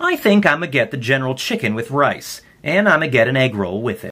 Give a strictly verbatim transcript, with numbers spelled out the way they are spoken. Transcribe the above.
I think I'ma get the General Chicken with rice, and I'ma get an egg roll with it.